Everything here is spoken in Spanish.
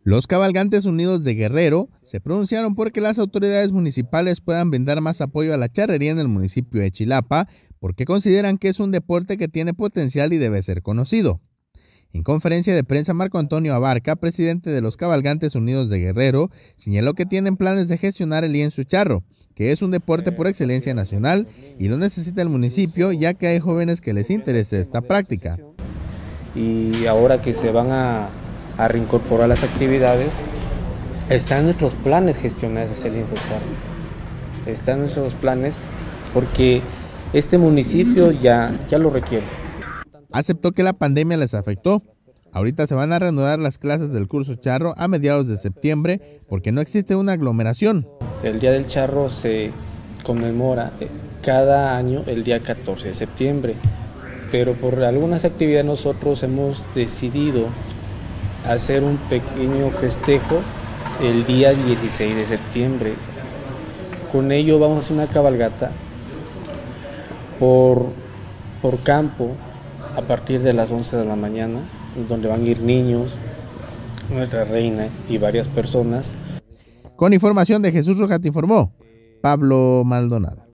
Los Cabalgantes Unidos de Guerrero se pronunciaron porque las autoridades municipales puedan brindar más apoyo a la charrería en el municipio de Chilapa, porque consideran que es un deporte que tiene potencial y debe ser conocido. En conferencia de prensa, Marco Antonio Abarca, presidente de los Cabalgantes Unidos de Guerrero, señaló que tienen planes de gestionar el lienzo charro, que es un deporte por excelencia nacional y lo necesita el municipio, ya que hay jóvenes que les interesa esta práctica. Y ahora que se van a reincorporar las actividades, están nuestros planes gestionar ese lienzo charro. Están nuestros planes porque este municipio ya lo requiere. Aceptó que la pandemia les afectó. Ahorita se van a reanudar las clases del curso charro a mediados de septiembre porque no existe una aglomeración. El Día del Charro se conmemora cada año el día 14 de septiembre, pero por algunas actividades nosotros hemos decidido hacer un pequeño festejo el día 16 de septiembre. Con ello vamos a hacer una cabalgata por campo a partir de las 11 de la mañana, donde van a ir niños, nuestra reina y varias personas. Con información de Jesús Rojas, te informó Pablo Maldonado.